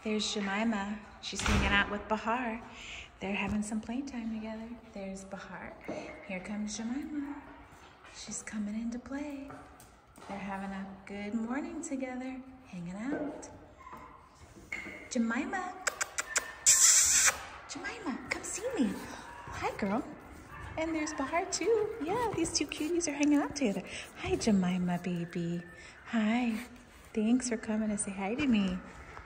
There's Jemima. She's hanging out with Bahar. They're having some playtime together. There's Bahar. Here comes Jemima. She's coming in to play. They're having a good morning together, hanging out. Jemima. Jemima, come see me. Hi, girl. And there's Bahar, too. Yeah, these two cuties are hanging out together. Hi, Jemima, baby. Hi. Thanks for coming to say hi to me.